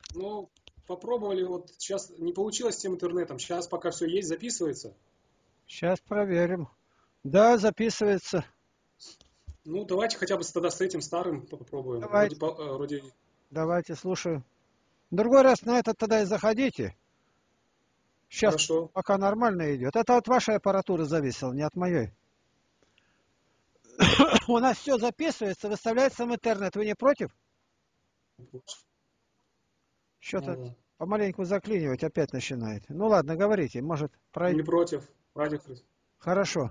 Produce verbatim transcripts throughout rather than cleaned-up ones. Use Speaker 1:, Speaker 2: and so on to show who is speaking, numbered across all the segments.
Speaker 1: Ну, попробовали, вот сейчас не получилось с тем интернетом. Сейчас пока все есть, записывается.
Speaker 2: Сейчас проверим. Да, записывается.
Speaker 1: Ну, давайте хотя бы тогда с этим старым попробуем. Вроде,
Speaker 2: Давайте,
Speaker 1: по- э, вроде
Speaker 2: давайте, слушаю. Другой раз на это тогда и заходите. Сейчас
Speaker 1: хорошо.
Speaker 2: пока нормально идет. Это от вашей аппаратуры зависело, не от моей. У нас все записывается, выставляется в интернет. Вы не против? Что-то
Speaker 1: Ну,
Speaker 2: помаленьку заклинивать опять начинает. Ну ладно, говорите. Может,
Speaker 1: не
Speaker 2: пройдет.
Speaker 1: против. Ради Христа.
Speaker 2: Хорошо.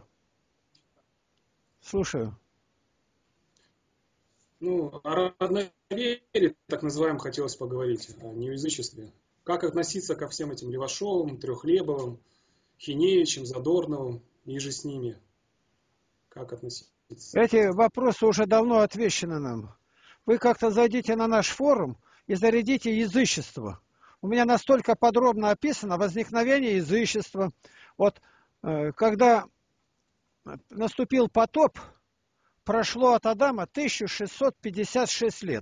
Speaker 2: Слушаю.
Speaker 1: Ну, о родноверии, так называемом, хотелось поговорить, о неязычестве. Как относиться ко всем этим Левашовым, Трехлебовым, Хиневичем, Задорновым и же с ними? Как относиться?
Speaker 2: Эти вопросы уже давно отвечены нам. Вы как-то зайдите на наш форум и зарядите язычество. У меня настолько подробно описано возникновение язычества. Вот э, когда наступил потоп, прошло от Адама тысяча шестьсот пятьдесят шесть лет.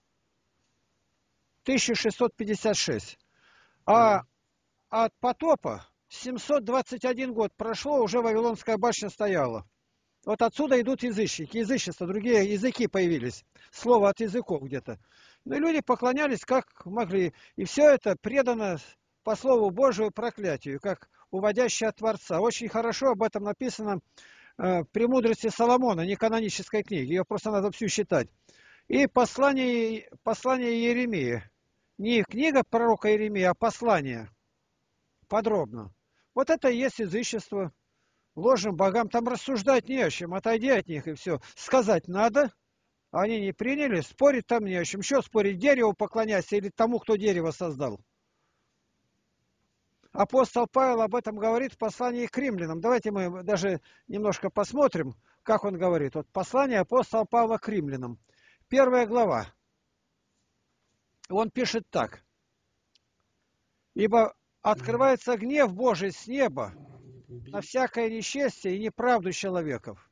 Speaker 2: тысяча шестьсот пятьдесят шесть. А
Speaker 1: Мгм.
Speaker 2: от потопа семьсот двадцать один год прошло, уже Вавилонская башня стояла. Вот отсюда идут язычники, язычество, другие языки появились. Слово от языков где-то. Ну и люди поклонялись как могли. И все это предано по слову Божию проклятию, как уводящее от Творца. Очень хорошо об этом написано э, в «Премудрости Соломона», не канонической книги. Ее просто надо всю читать. И послание, послание Иеремии. Не книга пророка Иеремии, а послание. Подробно. Вот это и есть язычество. Ложным богам там рассуждать не о чем, отойди от них и все. Сказать надо, а они не приняли, спорить там не о чем. Что спорить, дереву поклоняйся или тому, кто дерево создал? Апостол Павел об этом говорит в послании к римлянам. Давайте мы даже немножко посмотрим, как он говорит. Вот послание апостола Павла к римлянам. Первая глава. Он пишет так. Ибо
Speaker 1: Мгм.
Speaker 2: открывается гнев Божий с неба на всякое несчастье и неправду человеков,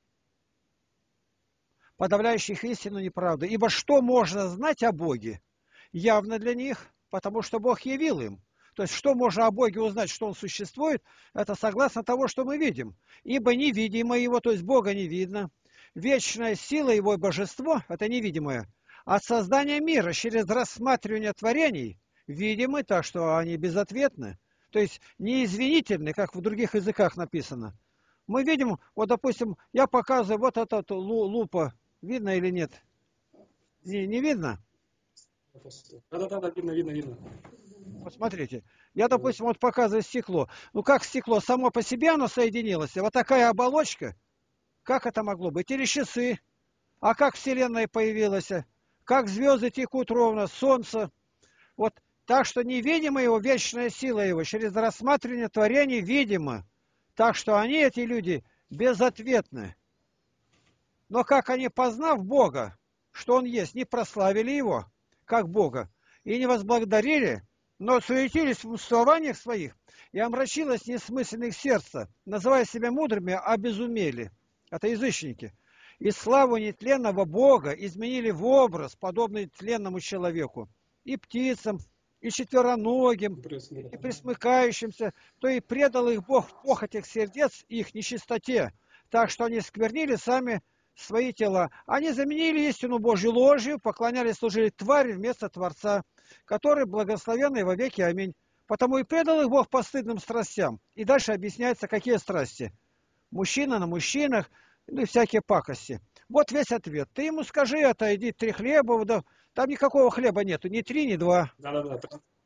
Speaker 2: подавляющих истину неправду. Ибо что можно знать о Боге? Явно для них, потому что Бог явил им. То есть, что можно о Боге узнать, что Он существует, это согласно того, что мы видим. Ибо невидимое Его, то есть Бога не видно. Вечная сила Его и божество, это невидимое. От создания мира через рассматривание творений видимы, так что они безответны. То есть, неизвинительны, как в других языках написано. Мы видим, вот, допустим, я показываю вот этот лупа. Видно или нет? Не, не видно?
Speaker 1: Да-да-да, видно, видно, видно.
Speaker 2: Вот смотрите. Я,
Speaker 1: Вот.
Speaker 2: допустим, вот показываю стекло. Ну, как стекло само по себе оно соединилось? Вот такая оболочка. Как это могло быть? Или часы. А как Вселенная появилась? Как звезды текут ровно, Солнце. Вот так что невидима его вечная сила его. Через рассматривание творений видимо. Так что они, эти люди, безответны. Но как они, познав Бога, что Он есть, не прославили Его, как Бога, и не возблагодарили, но суетились в умствованиях своих, и омрачилось несмысленных сердца, называя себя мудрыми, обезумели. Это язычники. И славу нетленного Бога изменили в образ, подобный тленному человеку, и птицам, и четвероногим, и присмыкающимся, то и предал их Бог в похотях сердец их нечистоте, так что они сквернили сами свои тела. Они заменили истину Божью ложью, поклонялись, служили твари вместо Творца, который благословенный во веки. Аминь. Потому и предал их Бог постыдным страстям. И дальше объясняется, какие страсти. Мужчина на мужчинах, ну и всякие пакости. Вот весь ответ. Ты ему скажи это, иди три хлеба, да, там никакого хлеба нету, ни три, ни два.
Speaker 1: Да-да-да.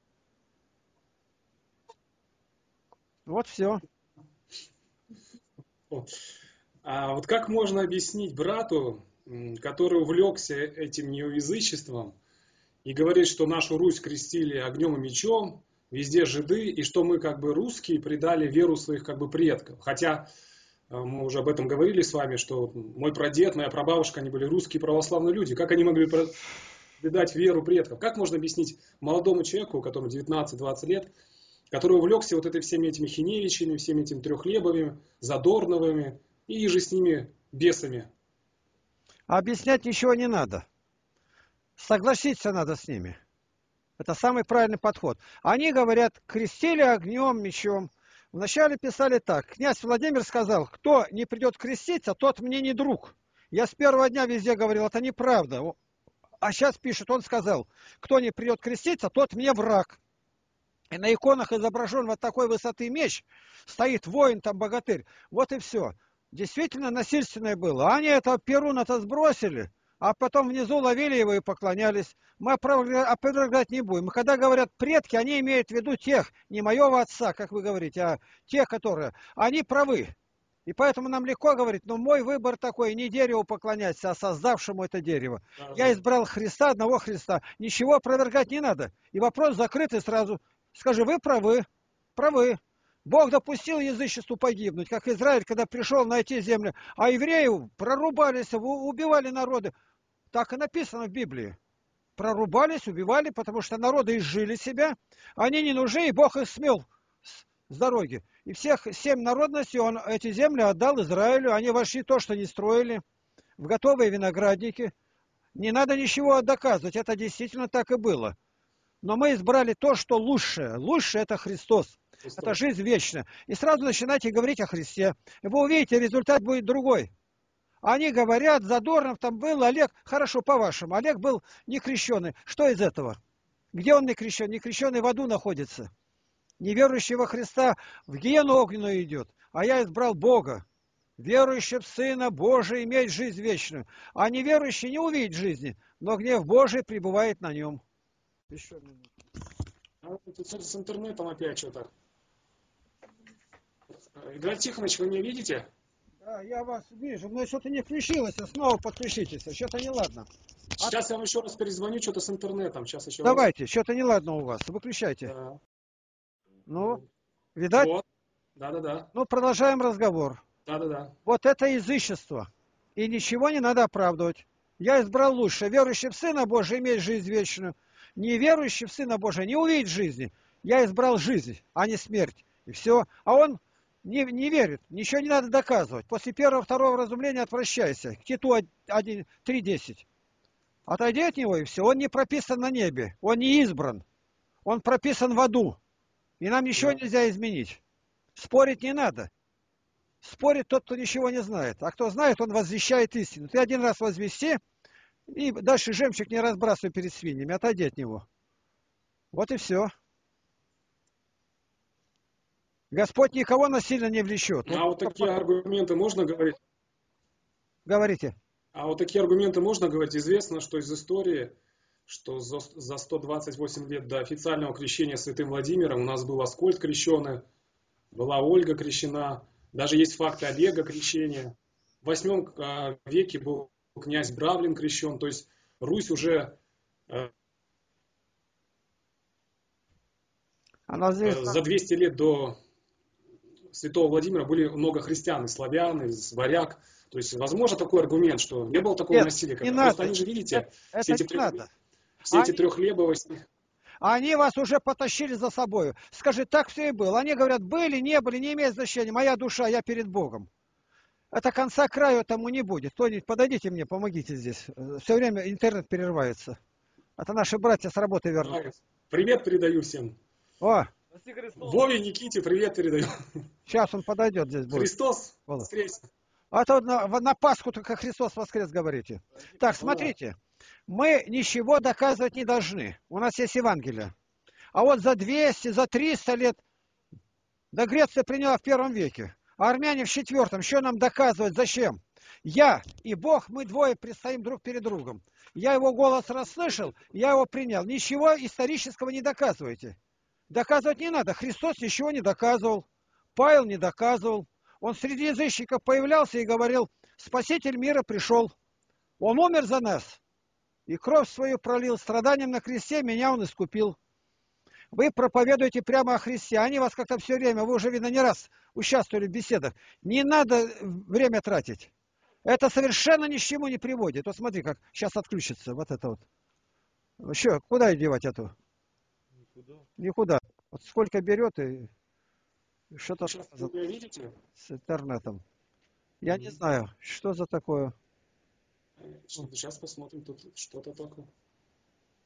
Speaker 2: Вот все.
Speaker 1: А вот как можно объяснить брату, м, который увлекся этим неоязычеством и говорит, что нашу Русь крестили огнем и мечом, везде жиды, и что мы как бы русские предали веру своих как бы предков. Хотя э, мы уже об этом говорили с вами, что мой прадед, моя прабабушка, они были русские православные люди. Как они могли предать веру предков? Как можно объяснить молодому человеку, которому девятнадцать-двадцать лет, который увлекся вот этой всеми этими Хиневичами, всеми этими Трехлебовыми, Задорновыми и же с ними бесами?
Speaker 2: А объяснять ничего не надо. Согласиться надо с ними. Это самый правильный подход. Они говорят, крестили огнем, мечом. Вначале писали так. Князь Владимир сказал, кто не придет креститься, тот мне не друг. Я с первого дня везде говорил, это неправда. А сейчас пишет, он сказал, кто не придет креститься, тот мне враг. И на иконах изображен вот такой высоты меч, стоит воин там, богатырь. Вот и все. Действительно насильственное было. Они это Перун-то сбросили, а потом внизу ловили его и поклонялись. Мы опровергать не будем. Когда говорят предки, они имеют в виду тех, не моего отца, как вы говорите, а тех, которые... Они правы. И поэтому нам легко говорить, но мой выбор такой, не дереву поклоняться, а создавшему это дерево. Да, Я избрал Христа, одного Христа. Ничего опровергать не надо. И вопрос закрытый сразу. Скажи, вы правы, правы. Бог допустил язычеству погибнуть, как Израиль, когда пришел найти землю. А евреи прорубались, убивали народы. Так и написано в Библии. Прорубались, убивали, потому что народы изжили себя. Они не нужны, и Бог их смел с дороги. И всех семь народностей он эти земли отдал Израилю. Они вошли то, что не строили, в готовые виноградники. Не надо ничего доказывать, это действительно так и было. Но мы избрали то, что лучшее. Лучшее это Христос. Христос. Это жизнь вечная. И сразу начинайте говорить о Христе. И вы увидите, результат будет другой. Они говорят, Задорнов там был, Олег, хорошо, по-вашему, Олег был не крещеный. Что из этого? Где он не крещен? Не крещеный в аду находится. Неверующий во Христа в гиену огненную идет. А я избрал Бога. Верующий в Сына Божия имеет жизнь вечную. А неверующий не увидит жизни, но гнев Божий пребывает на нем. Еще минуту.
Speaker 1: А тут с интернетом опять что-то. Игнат Тихонович, вы меня видите?
Speaker 2: Да, я вас вижу, но что-то не включилось, снова подключитесь, что-то неладно.
Speaker 1: Сейчас а... я вам еще раз перезвоню, что-то с интернетом. Сейчас еще
Speaker 2: Давайте,
Speaker 1: раз.
Speaker 2: что-то неладно у вас, выключайте.
Speaker 1: Да.
Speaker 2: Ну, видать?
Speaker 1: Вот. Да-да-да.
Speaker 2: Ну, продолжаем разговор.
Speaker 1: Да-да-да.
Speaker 2: Вот это язычество. И ничего не надо оправдывать. Я избрал лучше. Верующий в Сына Божия имеет жизнь вечную. Неверующий в Сына Божия не увидит жизни. Я избрал жизнь, а не смерть. И все. А он не, не верит. Ничего не надо доказывать. После первого, второго разумления отвращайся. К Титу три десять. Отойди от него, и все. Он не прописан на небе. Он не избран. Он прописан в аду. И нам ничего нельзя изменить. Спорить не надо. Спорит тот, кто ничего не знает. А кто знает, он возвещает истину. Ты один раз возвести, и дальше жемчуг не разбрасывай перед свиньями. Отойди от него. Вот и все. Господь никого насильно не влечет.
Speaker 1: А вот такие аргументы можно говорить?
Speaker 2: Говорите.
Speaker 1: А вот такие аргументы можно говорить? Известно, что из истории, что за сто двадцать восемь лет до официального крещения святым Владимиром у нас был Аскольд крещеный, была Ольга крещена, даже есть факты Олега крещения. В восьмом веке был князь Бравлин крещен, то есть Русь уже Она здесь... за двести лет до святого Владимира были много христиан, и славян, и варяг. То есть, возможно, такой аргумент, что не было такого
Speaker 2: Нет,
Speaker 1: насилия.
Speaker 2: Не
Speaker 1: Просто
Speaker 2: надо.
Speaker 1: они же, видите,
Speaker 2: это,
Speaker 1: все,
Speaker 2: это
Speaker 1: эти, трех...
Speaker 2: надо.
Speaker 1: все
Speaker 2: они...
Speaker 1: эти трехлебовости.
Speaker 2: Они вас уже потащили за собой. Скажи, так все и было. Они говорят, были, не были, не имеет значения. Моя душа, я перед Богом. Это конца краю тому не будет. Кто-нибудь, подойдите мне, помогите здесь. Все время интернет перерывается. Это наши братья с работы вернулись.
Speaker 1: Привет передаю всем.
Speaker 2: О!
Speaker 1: Вове, Никите, привет передаю.
Speaker 2: Сейчас он подойдет здесь будет.
Speaker 1: Христос воскрес.
Speaker 2: А то на, на Пасху только Христос воскрес говорите. Так, смотрите. Мы ничего доказывать не должны. У нас есть Евангелие. А вот за двести, за триста лет до Греция приняла в первом веке. А армяне в четвертом. Что нам доказывать? Зачем? Я и Бог, мы двое предстоим друг перед другом. Я его голос расслышал, я его принял. Ничего исторического не доказывайте. Доказывать не надо. Христос ничего не доказывал. Павел не доказывал. Он среди язычников появлялся и говорил, Спаситель мира пришел. Он умер за нас. И кровь свою пролил, страданием на кресте меня он искупил. Вы проповедуете прямо о Христе. Они вас как-то все время, вы уже, видно, не раз участвовали в беседах. Не надо время тратить. Это совершенно ни к чему не приводит. Вот смотри, как сейчас отключится вот это вот. Еще, куда девать эту? Никуда. Никуда. Вот сколько берет и что-то
Speaker 1: Сейчас вы видите?
Speaker 2: С интернетом. Я mm-hmm. не знаю, что за такое.
Speaker 1: Сейчас посмотрим, тут что-то такое.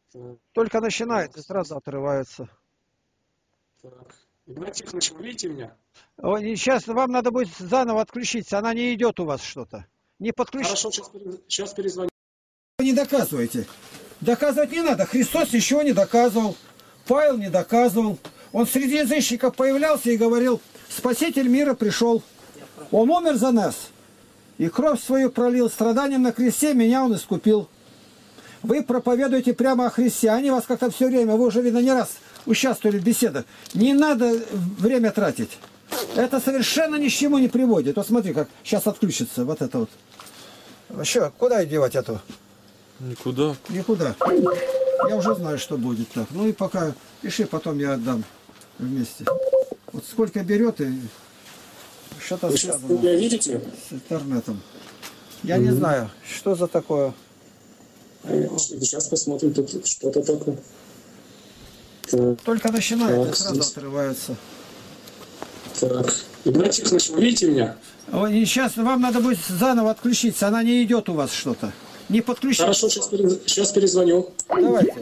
Speaker 1: Так,
Speaker 2: Только начинает и сразу отрывается.
Speaker 1: так. Игнатий Тихонович, вы видите меня?
Speaker 2: Ой, сейчас вам надо будет заново отключиться, она не идет у вас что-то. Не подключите.
Speaker 1: Хорошо, сейчас, сейчас перезвоню.
Speaker 2: Не доказывайте. Доказывать не надо. Христос ничего не доказывал. Павел не доказывал. Он среди язычников появлялся и говорил: Спаситель мира пришел. Он умер за нас. И кровь свою пролил, страданием на кресте меня он искупил. Вы проповедуете прямо о Христе. Они вас как-то все время, вы уже, видно, не раз участвовали в беседах. Не надо время тратить. Это совершенно ни к чему не приводит. Вот смотри, как сейчас отключится вот это вот. Еще, куда девать эту?
Speaker 3: Никуда.
Speaker 2: Никуда. Я уже знаю, что будет так. Ну и пока пиши, потом я отдам вместе. Вот сколько берет и что-то
Speaker 1: Вы
Speaker 2: связано
Speaker 1: меня видите?
Speaker 2: с интернетом. Я не знаю, что за такое.
Speaker 1: Сейчас посмотрим, тут что-то такое. Так,
Speaker 2: Только начинает
Speaker 1: Так,
Speaker 2: и сразу
Speaker 1: здесь.
Speaker 2: отрывается.
Speaker 1: так. Игнатий Тихонович, вы видите меня?
Speaker 2: Ой, и сейчас вам надо будет заново отключиться, она не идет у вас что-то. Не подключите.
Speaker 1: Хорошо, сейчас, перез- сейчас перезвоню.
Speaker 2: Давайте.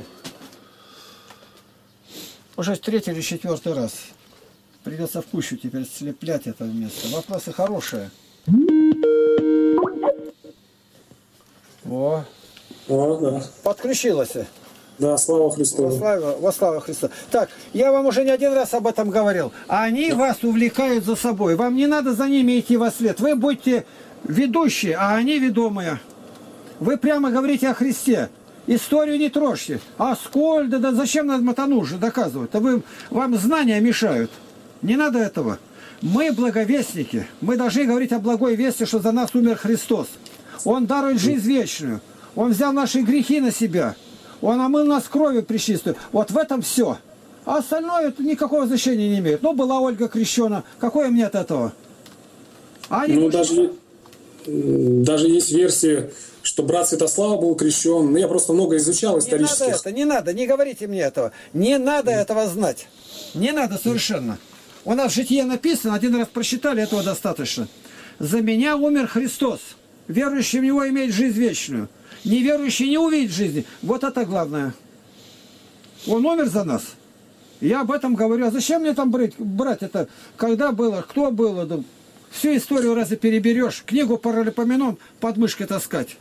Speaker 2: Уже третий или четвертый раз. Придется в кучу теперь слеплять это место. Вопросы хорошие. О,
Speaker 1: О, да.
Speaker 2: подключилась.
Speaker 1: Да, слава
Speaker 2: Во
Speaker 1: Христу.
Speaker 2: славу, во славу Христа. Так, я вам уже не один раз об этом говорил. Они вас увлекают за собой. Вам не надо за ними идти во след. Вы будьте ведущие, а они ведомые. Вы прямо говорите о Христе. Историю не трожьте. А сколь, да, да зачем нам это нужно доказывать? Да вы, вам знания мешают. Не надо этого. Мы благовестники. Мы должны говорить о благой вести, что за нас умер Христос. Он дарует жизнь вечную. Он взял наши грехи на себя. Он омыл нас кровью пречистую. Вот в этом все. А остальное это никакого значения не имеет. Ну, была Ольга крещена. Какое мне от этого? А они
Speaker 1: Ну,
Speaker 2: говорят,
Speaker 1: даже, м, даже есть версия, что брат Святослава был крещен. Ну, я просто много изучал
Speaker 2: не
Speaker 1: исторически.
Speaker 2: надо это, не надо, не говорите мне этого. Не надо этого знать. Не надо совершенно. У нас в житие написано, один раз прочитали, этого достаточно. За меня умер Христос. Верующий в Него имеет жизнь вечную. Неверующий не увидит жизни. Вот это главное. Он умер за нас. Я об этом говорю. А зачем мне там брать, брать это? Когда было? Кто было? Да всю историю разве переберешь? Книгу Паралипоменон под мышкой таскать.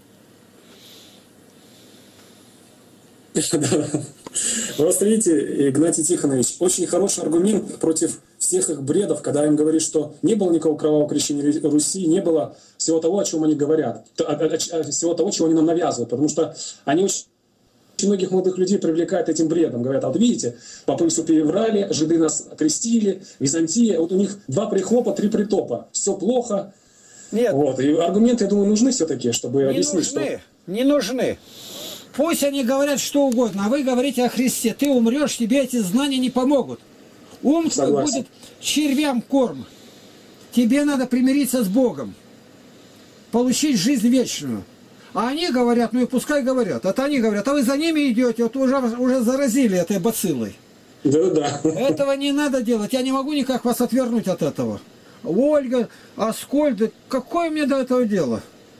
Speaker 1: Вот видите, Игнатий Тихонович, очень хороший аргумент против всех их бредов, когда им говорит, что не было никакого кровавого крещения Руси, не было всего того, о чем они говорят, всего того, чего они нам навязывают, потому что они очень Очень многих молодых людей привлекают этим бредом. Говорят, а вот видите, попы все переврали, жиды нас крестили, Византия, вот у них два прихлопа, три притопа. Все плохо.
Speaker 2: Нет.
Speaker 1: Вот. И аргументы, я думаю, нужны все-таки, чтобы
Speaker 2: Не
Speaker 1: объяснить,
Speaker 2: нужны,
Speaker 1: что...
Speaker 2: не нужны. Пусть они говорят что угодно, а вы говорите о Христе. Ты умрешь, тебе эти знания не помогут. Ум твой
Speaker 1: Согласен.
Speaker 2: будет червям корм. Тебе надо примириться с Богом. Получить жизнь вечную. А они говорят, ну и пускай говорят. Это они говорят, а вы за ними идете, вот уже, уже заразили этой бациллой.
Speaker 1: Да-да.
Speaker 2: Этого не надо делать. Я не могу никак вас отвернуть от этого. Ольга, Аскольд, какое мне до этого дело?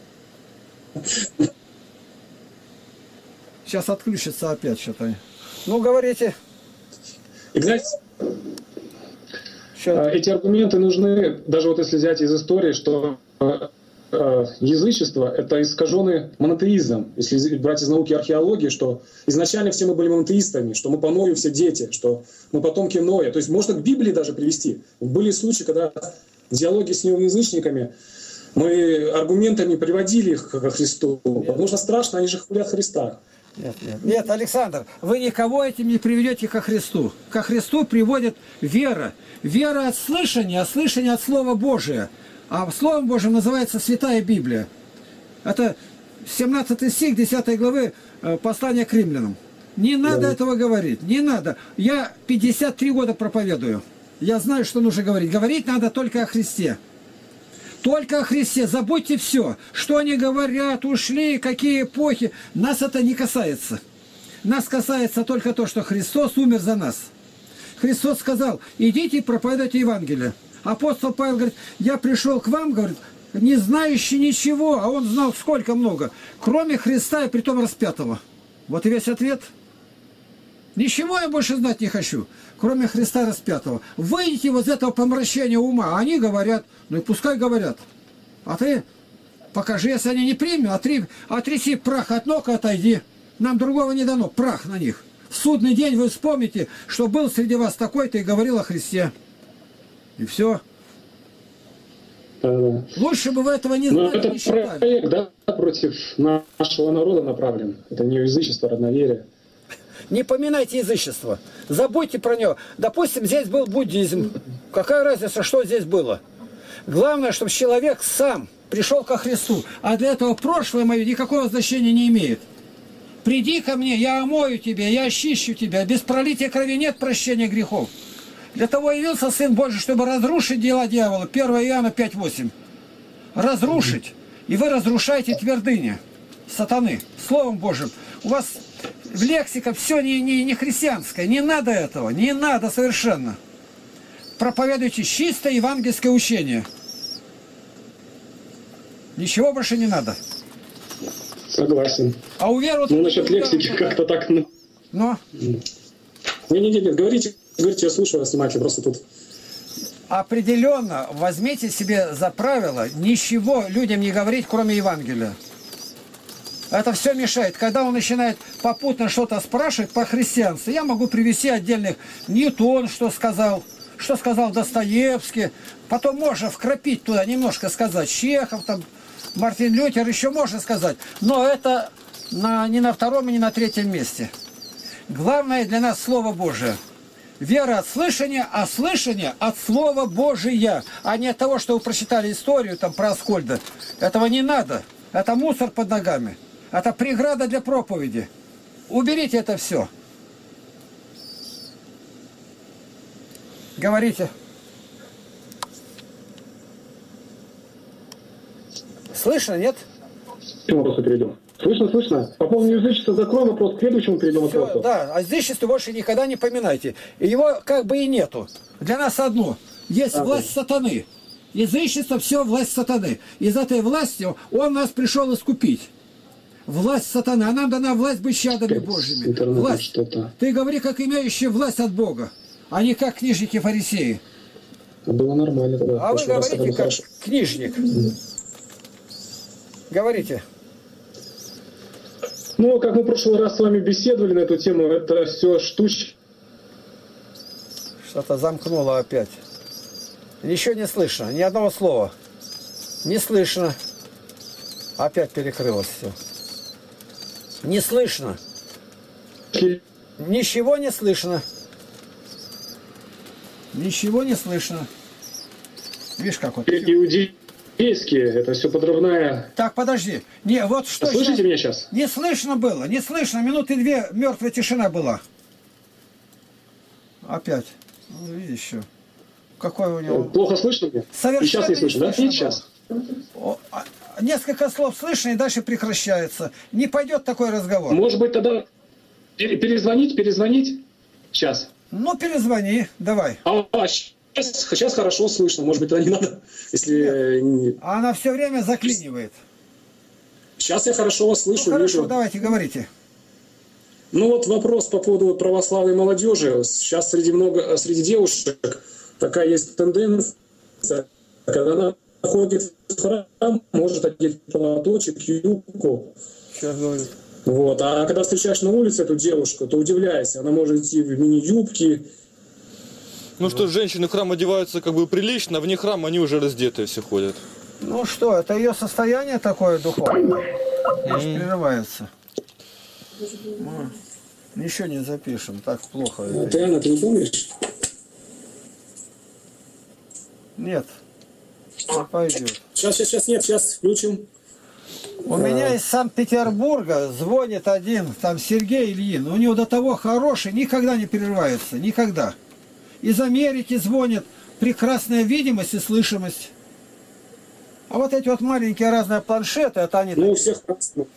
Speaker 2: Сейчас отключится опять что-то. Ну, говорите.
Speaker 1: Игнатий,
Speaker 2: Сейчас.
Speaker 1: эти аргументы нужны, даже вот если взять из истории, что язычество – это искаженный монотеизм. Если брать из науки археологии, что изначально все мы были монотеистами, что мы по Ною все дети, что мы потомки Ноя. То есть можно к Библии даже привести. Были случаи, когда в диалоге с неоязычниками мы аргументами приводили их к Христу. Нет. Потому что страшно, они же хвалят Христа.
Speaker 2: Нет, нет. Нет, Александр, вы никого этим не приведете ко Христу. Ко Христу приводит вера. Вера от слышания, а слышание от Слова Божия. А Словом Божьим называется Святая Библия. Это семнадцатый стих десятой главы послания к римлянам. Не надо да. этого говорить, не надо. Я пятьдесят три года проповедую. Я знаю, что нужно говорить. Говорить надо только о Христе. Только о Христе. Забудьте все. Что они говорят, ушли, какие эпохи. Нас это не касается. Нас касается только то, что Христос умер за нас. Христос сказал, идите и проповедуйте Евангелие. Апостол Павел говорит, я пришел к вам, говорит, не знающий ничего, а он знал сколько много, кроме Христа и притом распятого. Вот и весь ответ. Ничего я больше знать не хочу, кроме Христа распятого. Выйдите вот из этого помрачения ума. Они говорят, ну и пускай говорят. А ты покажи, если они не примут, отри, отряси прах от ног и отойди. Нам другого не дано, прах на них. В судный день вы вспомните, что был среди вас такой-то и говорил о Христе. И все.
Speaker 3: Да.
Speaker 2: Лучше бы вы этого не
Speaker 3: Но
Speaker 2: знали,
Speaker 3: это
Speaker 2: не считали.
Speaker 3: проект, да, против нашего народа направлен. Это не язычество, родноверие.
Speaker 2: Не поминайте язычество. Забудьте про него. Допустим, здесь был буддизм. Какая разница, что здесь было? Главное, чтобы человек сам пришел ко Христу. А для этого прошлое мое никакого значения не имеет. Приди ко мне, я омою тебя, я очищу тебя. Без пролития крови нет прощения грехов. Для того явился Сын Божий, чтобы разрушить дела дьявола. первое Иоанна пять восемь. Разрушить. И вы разрушаете твердыни сатаны. Словом Божьим. У вас в лексика все не, не, не христианское. Не надо этого. Не надо совершенно. Проповедуйте чистое евангельское учение. Ничего больше не надо.
Speaker 3: Согласен.
Speaker 2: А у веры...
Speaker 3: Ну, насчет лексики как-то так... Ну...
Speaker 2: Но...
Speaker 3: Не-не-не, говорите, говорите, я слушаю вас внимательно, просто тут...
Speaker 2: Определенно возьмите себе за правило ничего людям не говорить, кроме Евангелия. Это все мешает. Когда он начинает попутно что-то спрашивать по христианству, я могу привести отдельных Ньютон, что сказал, что сказал Достоевский. Потом можно вкрапить туда немножко сказать Чехов, там, Мартин Лютер, еще можно сказать. Но это на, не на втором и не на третьем месте. Главное для нас Слово Божие. Вера от слышания, а слышание от Слова Божия, а не от того, что вы прочитали историю там про Аскольда. Этого не надо. Это мусор под ногами. Это преграда для проповеди. Уберите это все. Говорите. Слышно, нет?
Speaker 3: К вопросу перейдем. Слышно, слышно. По поводу язычества закроем вопрос, к следующему перейдем
Speaker 2: Все,
Speaker 3: вопросу.
Speaker 2: да, а язычество больше никогда не поминайте. И его как бы и нету. Для нас одно. Есть
Speaker 3: Ага.
Speaker 2: власть сатаны. Язычество все власть сатаны. Из этой власти он нас пришел искупить. Власть сатаны. А нам дана власть быть чадами Божьими. Власть.
Speaker 3: Что-то.
Speaker 2: Ты говори, как имеющий власть от Бога, а не как книжники-фарисеи.
Speaker 3: Было нормально тогда.
Speaker 2: А вы
Speaker 3: Прошлый раз
Speaker 2: говорите
Speaker 3: было
Speaker 2: как
Speaker 3: хорошо.
Speaker 2: книжник. Говорите.
Speaker 3: Ну, как мы в прошлый раз с вами беседовали на эту тему, это все штучки.
Speaker 2: Что-то замкнуло опять. Ничего не слышно, ни одного слова. Не слышно. Опять перекрылось все. Не слышно. Ничего не слышно. Ничего не слышно. Видишь, как вот.
Speaker 3: Иудейские, это все подрывная...
Speaker 2: Так, подожди. Не, вот что
Speaker 3: Слышите
Speaker 2: сейчас...
Speaker 3: меня сейчас?
Speaker 2: Не слышно было, не слышно. Минуты две мертвая тишина была. Опять. Ну, видишь еще. Какой у него...
Speaker 3: Плохо слышно мне?
Speaker 2: Совершенно
Speaker 3: И сейчас не слышно, да? И сейчас.
Speaker 2: О, а, несколько слов слышно и дальше прекращается. Не пойдет такой разговор.
Speaker 3: Может быть, тогда пере- перезвонить, перезвонить? Сейчас.
Speaker 2: Ну, перезвони, давай.
Speaker 3: А, а, сейчас, сейчас хорошо слышно. Может быть, тогда не надо, если... не-
Speaker 2: А она все время заклинивает.
Speaker 3: Сейчас я хорошо вас
Speaker 2: Ну,
Speaker 3: слышу,
Speaker 2: хорошо,
Speaker 3: вижу.
Speaker 2: давайте, говорите.
Speaker 3: Ну вот вопрос по поводу православной молодежи. Сейчас среди, много, среди девушек такая есть тенденция, когда она ходит в храм, может одеть платочек, юбку.
Speaker 2: Сейчас говорю.
Speaker 3: Вот. А когда встречаешь на улице эту девушку, то удивляйся, она может идти в мини-юбке.
Speaker 4: Ну что, женщины в храм одеваются как бы прилично, а вне храма они уже раздетые все ходят.
Speaker 2: Ну что, это ее состояние такое духовное. Может, прерывается. Ну, ничего не запишем, так плохо.
Speaker 3: А ты, Анна, ты не помнишь?
Speaker 2: Нет, не пойдет.
Speaker 3: Сейчас, сейчас, сейчас, нет, сейчас включим.
Speaker 2: У меня из Санкт-Петербурга звонит один, там Сергей Ильин. У него до того хороший, никогда не прерывается, никогда. Из Америки звонят, прекрасная видимость и слышимость. А вот эти вот маленькие разные планшеты, это они...
Speaker 3: Ну, у всех разные.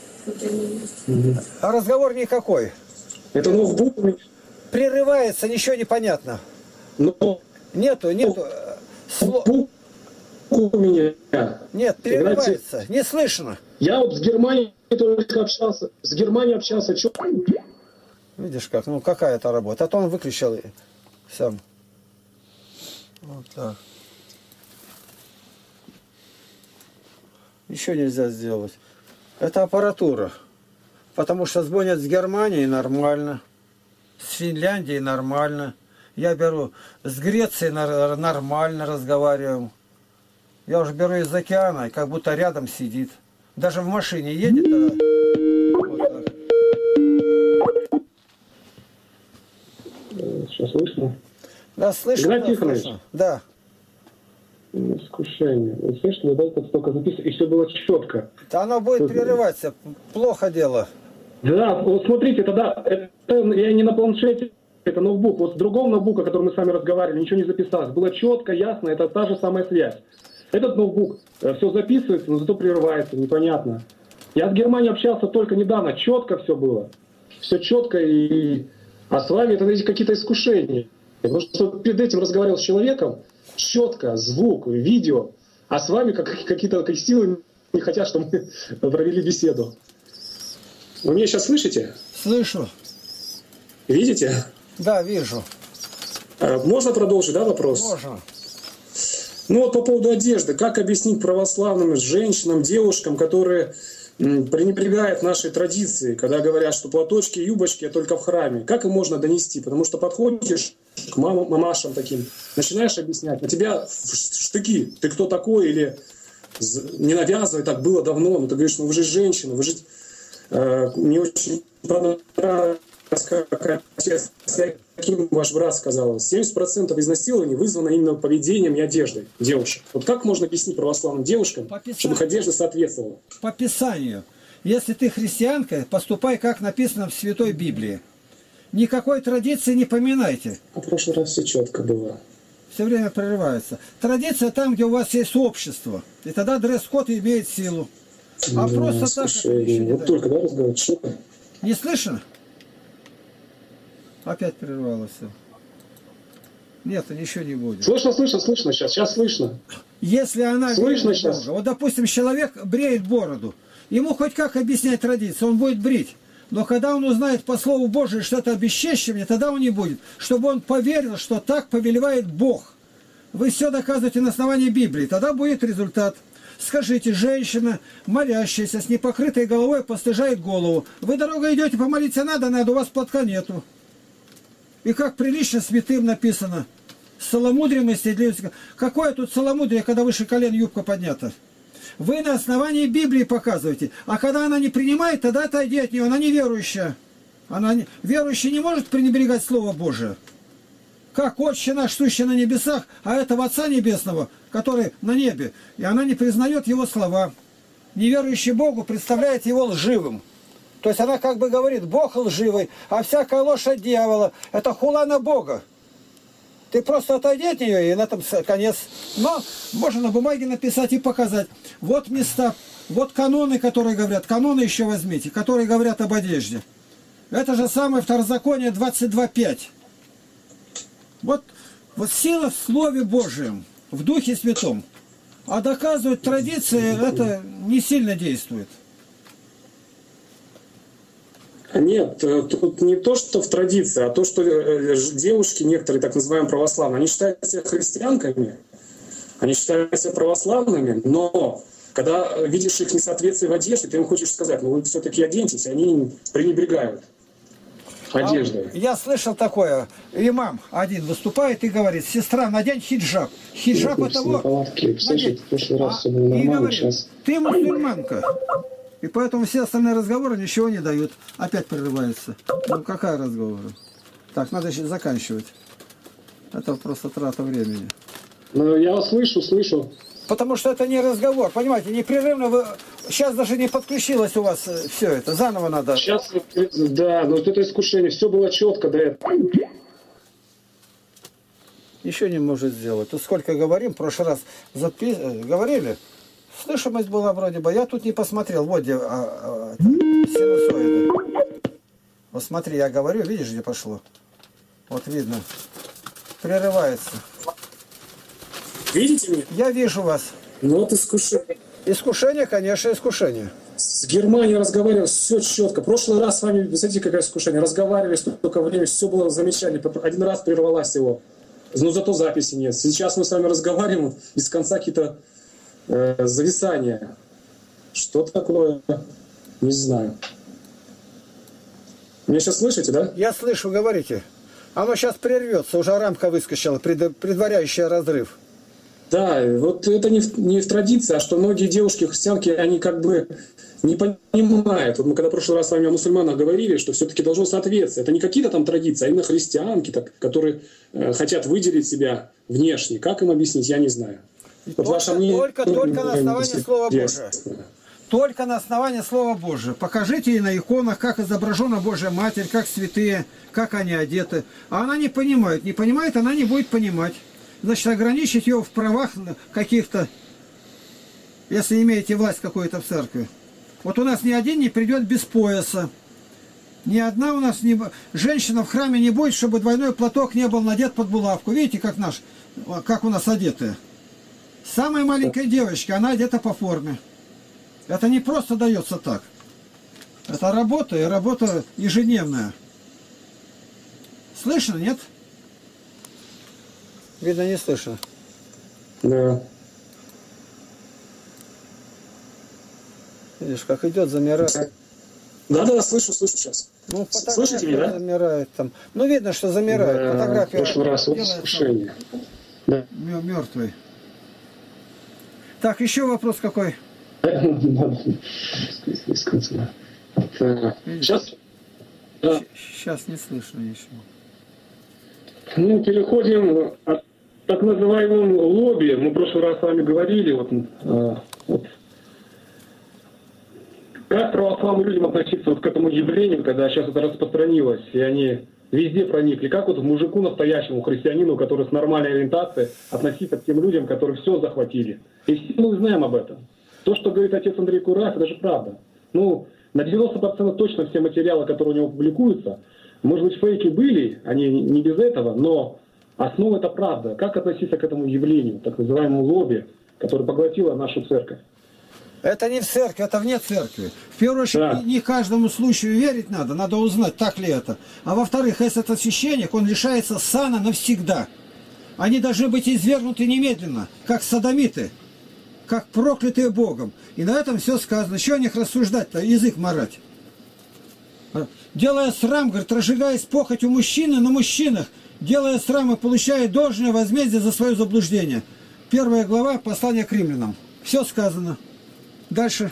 Speaker 2: А разговор никакой.
Speaker 3: Это ноутбук у меня.
Speaker 2: Прерывается, ничего не понятно.
Speaker 3: Но
Speaker 2: Нету, нету. э, сло-
Speaker 3: ноутбук у меня.
Speaker 2: Нет, перерывается, не слышно.
Speaker 3: Я вот с Германией только общался, с Германией общался, что
Speaker 2: Видишь как? Ну какая это работа? А то он выключил сам. Вот так. Еще нельзя сделать. Это аппаратура. Потому что звонят с Германии нормально. С Финляндии нормально. Я беру с Греции нормально разговариваем. Я уже беру из океана, как будто рядом сидит. Даже в машине едет тогда. Вот так.
Speaker 3: Сейчас слышно?
Speaker 2: Да, слышно.
Speaker 3: Игнат
Speaker 2: Да,
Speaker 3: Тихонович.
Speaker 2: слышно. Да.
Speaker 3: Искушение. Вы слышите, да, как только записано, и все было четко.
Speaker 2: Да оно будет
Speaker 3: Тут...
Speaker 2: прерываться. Плохо дело.
Speaker 3: Да, вот смотрите, тогда это я не на планшете, это ноутбук. Вот с другого ноутбука, о котором мы с вами разговаривали, ничего не записалось. Было четко, ясно, это та же самая связь. Этот ноутбук все записывается, но зато прерывается, непонятно. Я с Германией общался только недавно, четко все было. Все четко, и... а с вами это какие-то искушения. Потому что перед этим разговаривал с человеком, четко, звук, видео, а с вами как, какие-то как силы не хотят, чтобы мы провели беседу. Вы меня сейчас слышите?
Speaker 2: Слышу.
Speaker 3: Видите?
Speaker 2: Да, вижу.
Speaker 3: Можно продолжить, да, вопрос?
Speaker 2: Можно.
Speaker 3: Ну вот по поводу одежды. Как объяснить православным женщинам, девушкам, которые пренебрегают нашей традиции, когда говорят, что платочки и юбочки только в храме? Как им можно донести? Потому что подходишь к мамам, мамашам таким, начинаешь объяснять, на тебя штыки, ты кто такой, или не навязывай, так было давно, но ты говоришь, ну вы же женщина, вы же... Э, мне очень понравилось, как отец, каким ваш брат сказал, семьдесят процентов изнасилований вызвано именно поведением и одеждой девушек. Вот как можно объяснить православным девушкам, чтобы их одежда соответствовала?
Speaker 2: По Писанию. Если ты христианка, поступай, как написано в Святой Библии. Никакой традиции не поминайте.
Speaker 3: А в прошлый раз все четко было.
Speaker 2: Все время прерывается. Традиция там, где у вас есть общество. И тогда дресс-код имеет силу. А
Speaker 3: ну,
Speaker 2: просто
Speaker 3: слушай,
Speaker 2: так...
Speaker 3: Вот только, да, разговор? Что?
Speaker 2: Не слышно? Опять прервалось все. Нет, ничего не будет.
Speaker 3: Слышно, слышно, слышно сейчас. Сейчас слышно.
Speaker 2: Если она
Speaker 3: слышно
Speaker 2: верит в
Speaker 3: сейчас.
Speaker 2: Бога, вот, допустим, человек бреет бороду. Ему хоть как объяснять традицию, он будет брить. Но когда он узнает по Слову Божию, что это обесчещение, тогда он не будет. Чтобы он поверил, что так повелевает Бог. Вы все доказываете на основании Библии. Тогда будет результат. Скажите, женщина, молящаяся, с непокрытой головой, постыжает голову. Вы дорогой идете, помолиться надо, надо, у вас платка нету. И как прилично святым написано. Целомудрием и стыдливостью. Какое тут целомудрие, когда выше колен юбка поднята? Вы на основании Библии показываете. А когда она не принимает, тогда отойди от нее. Она неверующая. Она не... Верующий не может пренебрегать Слово Божие. Как Отче наш, сущий на небесах, а этого Отца Небесного, который на небе. И она не признает Его слова. Неверующий Богу представляет Его лживым. То есть она как бы говорит, Бог лживый, а всякая ложь от дьявола. Это хула на Бога. Ты просто отойди от нее, и на этом конец. Но можно на бумаге написать и показать. Вот места, вот каноны, которые говорят. Каноны еще возьмите, которые говорят об одежде. Это же самое Второзаконие двадцать два пять. Вот, вот сила в Слове Божьем, в Духе Святом. А доказывать традиции, это не сильно действует.
Speaker 3: Нет, тут не то, что в традиции, а то, что девушки, некоторые так называемые православные, они считают себя христианками, они считают себя православными, но когда видишь их несоответствие в одежде, ты им хочешь сказать, ну вы все-таки оденьтесь, они пренебрегают одеждой.
Speaker 2: А я слышал такое, имам один выступает и говорит, сестра, надень хиджаб. Хиджаб это вот.
Speaker 3: Слушайте, в прошлый раз все было нормально,
Speaker 2: говорит,
Speaker 3: сейчас...
Speaker 2: ты мусульманка. И поэтому все остальные разговоры ничего не дают. Опять прерывается. Ну какая разговор? Так, надо еще заканчивать. Это просто трата времени.
Speaker 3: Ну я вас слышу, слышу.
Speaker 2: Потому что это не разговор, понимаете, непрерывно вы... Сейчас даже не подключилось у вас все это, заново надо.
Speaker 3: Сейчас, да, но вот это искушение, все было четко до этого.
Speaker 2: Еще не может сделать. Тут сколько говорим, в прошлый раз запи... говорили. Слышимость была вроде бы. Я тут не посмотрел. Вот где а, а, это, синусоиды. Вот смотри, я говорю, видишь, где пошло? Вот видно. Прерывается.
Speaker 3: Видите меня?
Speaker 2: Я вижу вас.
Speaker 3: Ну вот искушение.
Speaker 2: Искушение, конечно, искушение.
Speaker 3: С Германией разговаривали, все четко. В прошлый раз с вами, смотрите, какое искушение, разговаривали столько времени, все было замечательно. Один раз прервалась его, но зато записи нет. Сейчас мы с вами разговариваем, без конца какие-то э, зависания. Что такое? Не знаю. Меня сейчас слышите, да?
Speaker 2: Я слышу, говорите. Оно сейчас прервется, уже рамка выскочила, пред, предваряющая разрыв.
Speaker 3: Да, вот это не в, не в традиции, а что многие девушки-христианки, они как бы не понимают. Вот мы когда в прошлый раз с вами о мусульманах говорили, что все-таки должно соответствовать. Это не какие-то там традиции, а именно христианки, так, которые э, хотят выделить себя внешне. Как им объяснить, я не знаю. Вот
Speaker 2: только,
Speaker 3: ваше мнение,
Speaker 2: только, только на основании Слова Божия. Только на основании Слова Божия. Покажите ей на иконах, как изображена Божья Матерь, как святые, как они одеты. А она не понимает. Не понимает, она не будет понимать. Значит, ограничить ее в правах каких-то, если имеете власть какую-то в церкви. Вот у нас ни один не придет без пояса. Ни одна у нас не... женщина в храме не будет, чтобы двойной платок не был надет под булавку. Видите, как наш, как у нас одеты. Самая маленькая девочка, она одета по форме. Это не просто дается так. Это работа, и работа ежедневная. Слышно, нет? Видно, не слышно.
Speaker 3: Да.
Speaker 2: Видишь, как идет, замирает.
Speaker 3: Да, да, слышу, слышу сейчас.
Speaker 2: Ну,
Speaker 3: слышите меня, да?
Speaker 2: Замирает там. Ну, видно, что замирает.
Speaker 3: Да,
Speaker 2: фотография.
Speaker 3: В прошлый раз искушение. Да.
Speaker 2: Мертвый. Так, еще вопрос какой?
Speaker 3: Сейчас?
Speaker 2: Сейчас не слышно ничего.
Speaker 3: Ну, переходим от так называемому лобби. Мы в прошлый раз с вами говорили, вот, э, вот, как православным людям относиться вот к этому явлению, когда сейчас это распространилось, и они везде проникли. Как вот мужику настоящему, христианину, который с нормальной ориентацией, относиться к тем людям, которые все захватили. И все мы знаем об этом. То, что говорит отец Андрей Курах, это же правда. Ну, на девяносто процентов точно все материалы, которые у него публикуются, может быть, фейки были, они не без этого, но основа это правда. Как относиться к этому явлению, так называемому лобби, которое поглотило нашу церковь?
Speaker 2: Это не в церкви, это вне церкви. В первую очередь,
Speaker 3: Да.
Speaker 2: не каждому случаю верить надо, надо узнать, так ли это. А во-вторых, если это священник, он лишается сана навсегда. Они должны быть извергнуты немедленно, как содомиты, как проклятые Богом. И на этом все сказано. Еще о них рассуждать-то, язык марать. Делая срам, говорит, разжигаясь похоть у мужчины на мужчинах, делая срам и получая должное возмездие за свое заблуждение. Первая глава послания к римлянам. Все сказано. Дальше.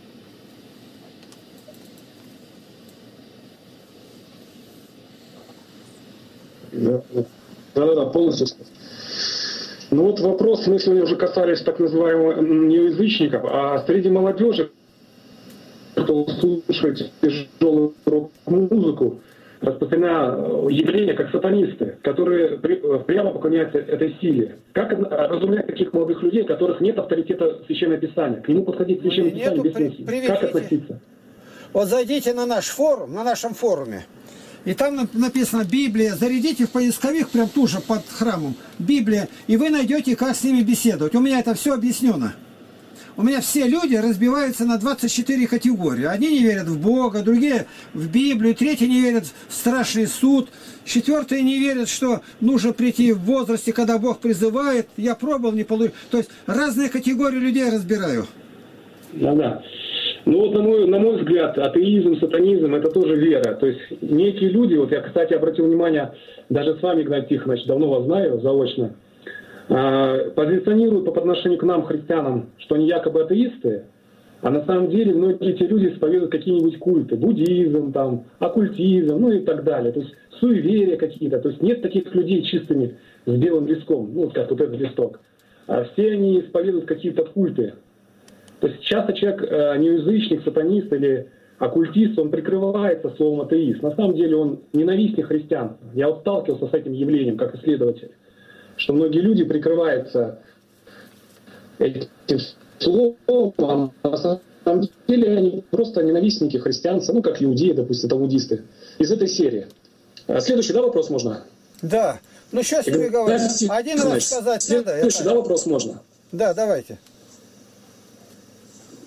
Speaker 3: Да, да, да, полностью. Ну вот вопрос, мы сегодня уже касались так называемых неязычников, а среди молодежи, кто слушает тяжелую рок-музыку, распространено явление как сатанисты, которые прямо поклоняются этой силе. Как разумеется таких молодых людей, у которых нет авторитета Священного Писания? К нему подходить к Священному Писанию без смысла. Как относиться?
Speaker 2: Вот зайдите на наш форум, на нашем форуме, и там написано Библия, зарядите в поисковик прям тут же под храмом Библия, и вы найдете, как с ними беседовать. У меня это все объяснено. У меня все люди разбиваются на двадцать четыре категории. Одни не верят в Бога, другие в Библию, третьи не верят в страшный суд, четвертые не верят, что нужно прийти в возрасте, когда Бог призывает. Я пробовал, не получил. То есть разные категории людей разбираю.
Speaker 3: Да-да. Ну вот на мой, на мой взгляд, атеизм, сатанизм – это тоже вера. То есть некие люди, вот я, кстати, обратил внимание, даже с вами, Игнат Тихонович, давно вас знаю заочно, позиционируют по отношению к нам, христианам, что они якобы атеисты, а на самом деле многие эти люди исповедуют какие-нибудь культы, буддизм, там, оккультизм, ну и так далее, то есть суеверия какие-то, то есть нет таких людей чистыми с белым листком, ну как вот этот листок, а все они исповедуют какие-то культы. То есть часто человек, неязычник, сатанист или оккультист, он прикрывается словом атеист, на самом деле он ненавистник христиан. Я вот сталкивался с этим явлением как исследователь, что многие люди прикрываются этим словом, а на самом деле они просто ненавистники христианства, ну как иудеи, допустим, талмудисты, из этой серии. Следующий, да, вопрос можно?
Speaker 2: Да. Ну что с ними говорить? Один раз сказать надо.
Speaker 3: Следующий, да, вопрос можно?
Speaker 2: Да, давайте.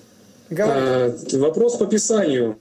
Speaker 3: А, вопрос по Писанию.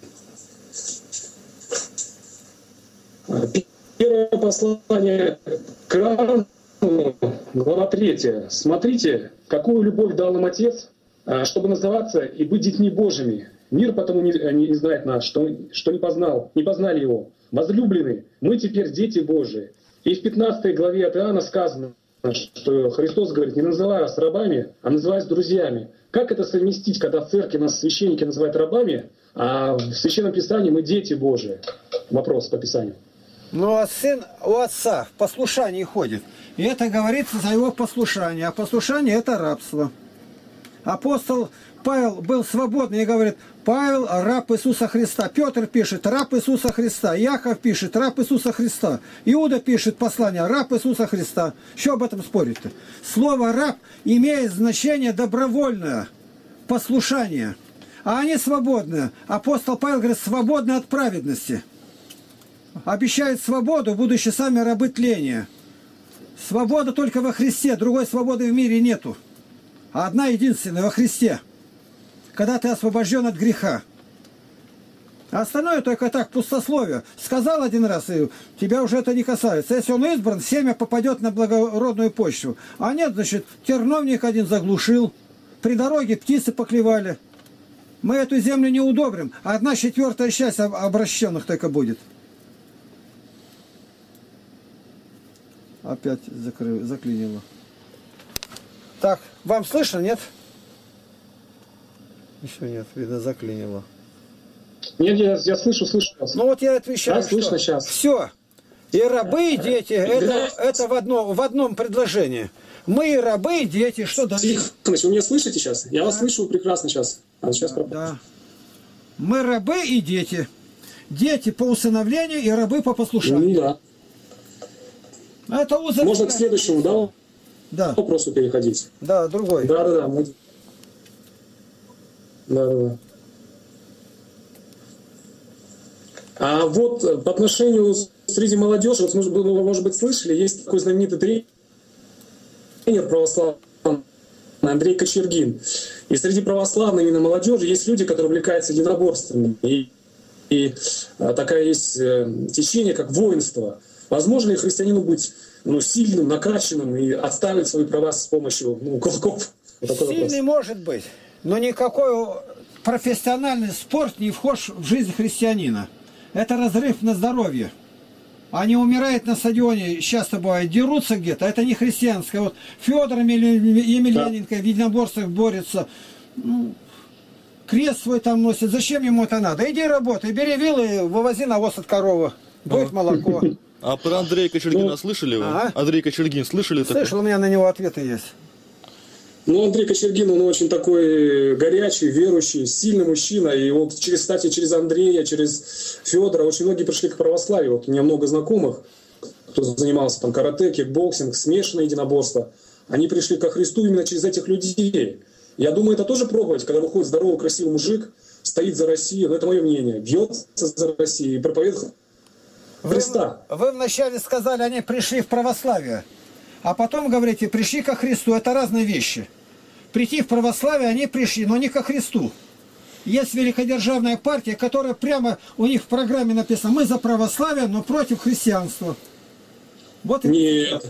Speaker 3: Первое послание к Иоанну, глава третья. Смотрите, какую любовь дал нам Отец, чтобы называться и быть детьми Божьими. Мир потому не, не знает нас, что, что не познал, не познали Его. Возлюбленные, мы теперь дети Божии. И в пятнадцатой главе от Иоанна сказано, что Христос говорит: не называй нас рабами, а называй друзьями. Как это совместить, когда в церкви нас священники называют рабами, а в Священном Писании мы дети Божии? Вопрос по Писанию.
Speaker 2: Ну, а сын у отца в послушании ходит. И это говорится за его послушание. А послушание – это рабство. Апостол Павел был свободный и говорит: Павел – раб Иисуса Христа. Петр пишет: раб Иисуса Христа. Яков пишет: раб Иисуса Христа. Иуда пишет послание: раб Иисуса Христа. Что об этом спорить-то? Слово «раб» имеет значение добровольное, послушание. А они свободные. Апостол Павел говорит: свободны от праведности. Обещает свободу, будучи сами рабы тления. Свобода только во Христе, другой свободы в мире нету. А одна единственная во Христе. Когда ты освобожден от греха. А остальное только так, пустословие. Сказал один раз, и тебя уже это не касается. Если он избран, семя попадет на благородную почву. А нет, значит, терновник один заглушил. При дороге птицы поклевали. Мы эту землю не удобрим. А одна четвертая часть обращенных только будет. Опять закры... заклинило. Так, вам слышно, нет? Еще нет, видно, заклинило.
Speaker 3: Нет, я, я слышу, слышу.
Speaker 2: Ну вот я отвечаю,
Speaker 3: да, слышно сейчас.
Speaker 2: Все. И рабы, и дети, это, это в, одно, в одном предложении. Мы и рабы, и дети, что дальше?
Speaker 3: Вы меня слышите сейчас? Я да. вас слышу прекрасно сейчас. А сейчас
Speaker 2: да, да. Мы рабы и дети. Дети по усыновлению и рабы по послушанию.
Speaker 3: Ну да.
Speaker 2: Это узы.
Speaker 3: Можно к следующему, да?
Speaker 2: Да.
Speaker 3: Вопросу переходить.
Speaker 2: Да, другой.
Speaker 3: Да, да, да. Мы... Да, да, да. А вот по отношению среди молодежи, вот, вы, может быть, слышали, есть такой знаменитый тренер православный Андрей Кочергин. И среди православной именно молодежи есть люди, которые увлекаются единоборствами. И, и а, такая есть э, течение, как воинство. Возможно ли христианину быть ну, сильным, накачанным и отставить свои права с помощью ну, кулаков? Вот
Speaker 2: сильный может быть, но никакой профессиональный спорт не вхож в жизнь христианина. Это разрыв на здоровье. Они умирают на стадионе, часто бывает, дерутся где-то. Это не христианское. Вот Федор Емельяненко в единоборствах борется. Ну, крест свой там носит. Зачем ему это надо? Иди работай, бери вилы, вывози навоз от коровы. Будет молоко.
Speaker 4: А про Андрея Кочергина ну, слышали вы? Ага. Андрей Кочергин, слышали?
Speaker 2: Слышал, такое? У меня на него ответы есть.
Speaker 3: Ну, Андрей Кочергин, он очень такой горячий, верующий, сильный мужчина. И вот, через, кстати, через Андрея, через Федора очень многие пришли к православию. Вот у меня много знакомых, кто занимался там карате, кикбоксинг, смешанное единоборство. Они пришли ко Христу именно через этих людей. Я думаю, это тоже пробовать, когда выходит здоровый, красивый мужик, стоит за Россию, ну, это мое мнение, бьется за Россию и проповедует Христа.
Speaker 2: Вы, вы вначале сказали, они пришли в православие. А потом говорите, пришли ко Христу. Это разные вещи. Прийти в православие они пришли, но не ко Христу. Есть великодержавная партия, которая прямо у них в программе написано: мы за православие, но против христианства. Вот
Speaker 3: Нет,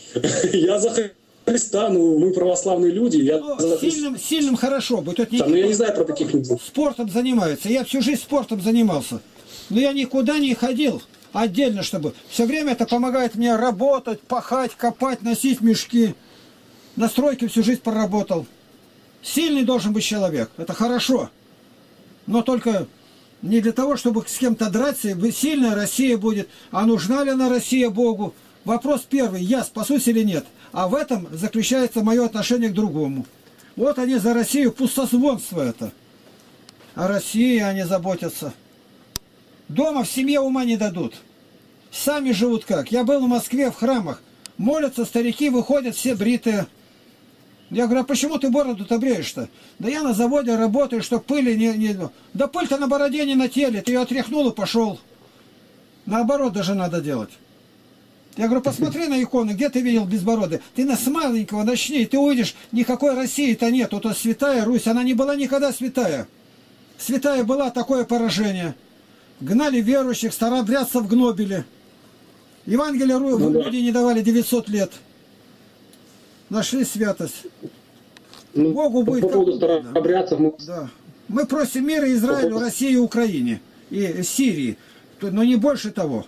Speaker 3: я за Христа, ну мы православные люди. Я
Speaker 2: ну,
Speaker 3: за
Speaker 2: сильным, сильным хорошо быть. Вот
Speaker 3: да, ну я не знаю про таких людей.
Speaker 2: Спортом занимаются. Я всю жизнь спортом занимался. Но я никуда не ходил. Отдельно, чтобы... Все время это помогает мне работать, пахать, копать, носить мешки. На стройке всю жизнь проработал. Сильный должен быть человек. Это хорошо. Но только не для того, чтобы с кем-то драться. Сильная Россия будет. А нужна ли она Россия Богу? Вопрос первый. Я спасусь или нет? А в этом заключается мое отношение к другому. Вот они за Россию. Пустозвонство это. О России они заботятся. Дома в семье ума не дадут. Сами живут как. Я был в Москве в храмах. Молятся старики, выходят все бритые. Я говорю, а почему ты бороду-то бреешь-то? Да я на заводе работаю, чтоб пыли не... не... Да пыль-то на бороде, не на теле. Ты ее отряхнул и пошел. Наоборот даже надо делать. Я говорю, посмотри на иконы, где ты видел безбородый? Ты на с маленького начни, ты увидишь, никакой России-то нет. Вот эта святая Русь, она не была никогда святая. Святая была, такое поражение. Гнали верующих, старообрядцев гнобили. Евангелие ну, люди да. не давали девятьсот лет. Нашли святость.
Speaker 3: Ну,
Speaker 2: Богу
Speaker 3: по
Speaker 2: будет...
Speaker 3: По поводу старообрядцев мы...
Speaker 2: Да. Мы просим мира Израилю, поводу... России и Украине. И Сирии. Но не больше того.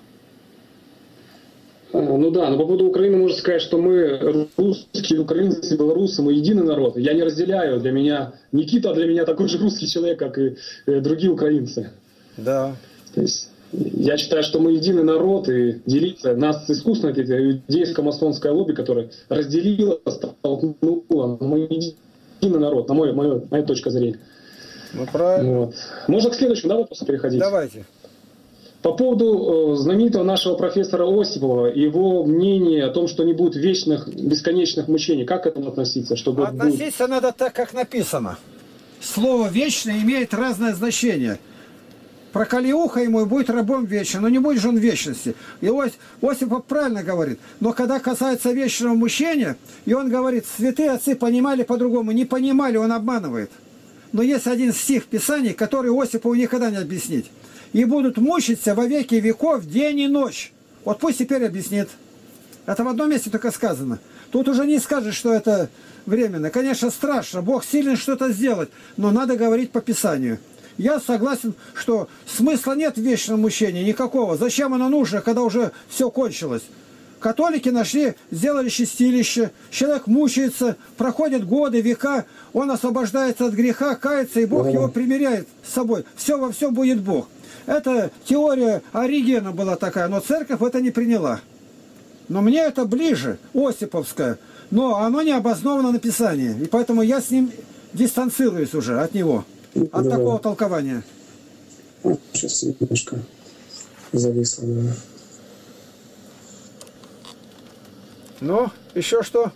Speaker 3: Ну да, но по поводу Украины можно сказать, что мы, русские, украинцы, белорусы, мы единый народ. Я не разделяю. Для меня Никита для меня такой же русский человек, как и другие украинцы.
Speaker 2: Да.
Speaker 3: То есть я считаю, что мы единый народ, и делиться нас искусственно это иудейско-масонское лобби, которое разделило, столкнуло. Мы единый народ, на мой, моя, моя точка зрения.
Speaker 2: Ну правильно.
Speaker 3: Вот. Можно к следующему, да, вопросу переходить?
Speaker 2: Давайте.
Speaker 3: По поводу э, знаменитого нашего профессора Осипова, его мнение о том, что не будет вечных, бесконечных мучений, как к этому относиться? Чтобы
Speaker 2: относиться будет... надо так, как написано. Слово «вечное» имеет разное значение. Проколи ухо ему, и будет рабом вечно, но не будет же он в вечности. И Осипов правильно говорит. Но когда касается вечного мучения, и он говорит, святые отцы понимали по-другому, не понимали, он обманывает. Но есть один стих в Писании, который Осипову никогда не объяснить. И будут мучиться во веки веков день и ночь. Вот пусть теперь объяснит. Это в одном месте только сказано. Тут уже не скажешь, что это временно. Конечно, страшно. Бог силен что-то сделать. Но надо говорить по Писанию. Я согласен, что смысла нет в вечном мучении. Никакого. Зачем оно нужно, когда уже все кончилось? Католики нашли, сделали чистилище. Человек мучается, проходят годы, века. Он освобождается от греха, кается, и Бог его примиряет с собой. Все во всем будет Бог. Это теория Оригена была такая, но церковь это не приняла. Но мне это ближе, Осиповская, но оно не обосновано на Писании. И поэтому я с ним дистанцируюсь уже от него, от да. такого толкования.
Speaker 3: Сейчас немножко зависло. Да.
Speaker 2: Ну, еще что?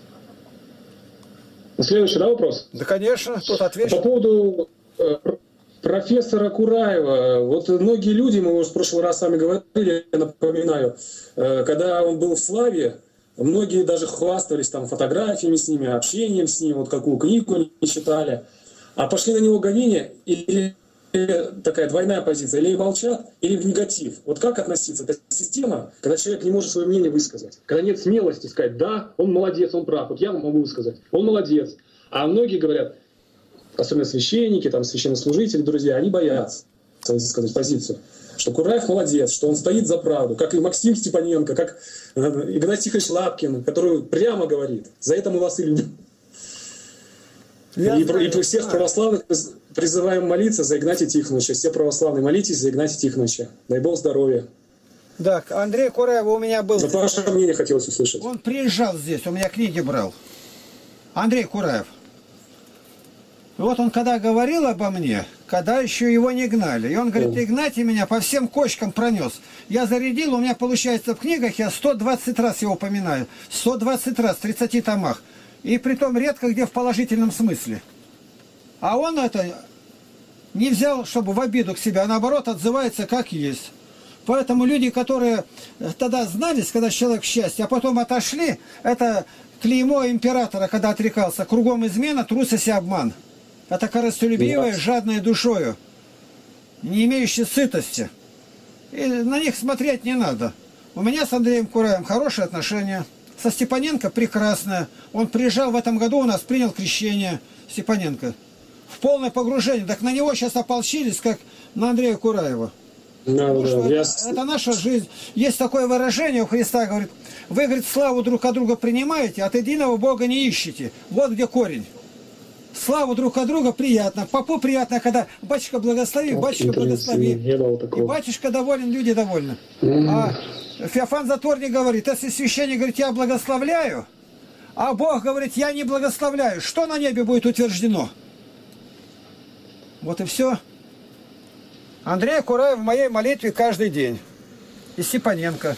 Speaker 3: Следующий, да, вопрос?
Speaker 2: Да, конечно, тут отвечу.
Speaker 3: По поводу... профессора Кураева. Вот многие люди, мы уже в прошлый раз с вами говорили, я напоминаю, когда он был в славе, многие даже хвастались там фотографиями с ними, общением с ним, вот какую книгу они читали. А пошли на него гонения, или такая двойная позиция, или молчат, или в негатив. Вот как относиться? Это система, когда человек не может свое мнение высказать. Когда нет смелости сказать, да, он молодец, он прав. Вот я могу сказать, он молодец. А многие говорят, особенно священники, там, священнослужители, друзья, они боятся сказать позицию, что Кураев молодец, что он стоит за правду, как и Максим Степаненко, как Игнатий Тихонович Лапкин, который прямо говорит, за это мы вас и любим. Я и, знаю, и всех православных призываем молиться за Игнатия Тихоновича. Все православные, молитесь за Игнатия Тихоновича. Дай Бог здоровья.
Speaker 2: Да, Андрей Кураев у меня был...
Speaker 3: Вот ваше мнение хотелось услышать.
Speaker 2: Он приезжал здесь, у меня книги брал. Андрей Кураев. Вот он когда говорил обо мне, когда еще его не гнали. И он говорит, Игнатий меня по всем кочкам пронес. Я зарядил, у меня получается в книгах, я сто двадцать раз его упоминаю. сто двадцать раз в тридцати томах. И притом редко где в положительном смысле. А он это не взял, чтобы в обиду к себе, а наоборот отзывается как есть. Поэтому люди, которые тогда знались, когда человек счастье, а потом отошли, это клеймо императора, когда отрекался. Кругом измена, трусость и обман. Это корыстолюбивое, жадное душою, не имеющее сытости. И на них смотреть не надо. У меня с Андреем Кураевым хорошие отношения. Со Степаненко прекрасное. Он приезжал в этом году, у нас принял крещение Степаненко. В полное погружение. Так на него сейчас ополчились, как на Андрея Кураева.
Speaker 3: No, no,
Speaker 2: это, это наша жизнь. Есть такое выражение у Христа, говорит, вы, говорит, славу друг от друга принимаете, от единого Бога не ищете. Вот где корень. Славу друг от друга приятно. Попу приятно, когда батюшка благослови, батюшка благослови. И батюшка доволен, люди довольны. Mm. А Феофан Затворник говорит, если священник говорит, я благословляю, а Бог говорит, я не благословляю, что на небе будет утверждено? Вот и все. Андрей Кураев в моей молитве каждый день. И Степаненко.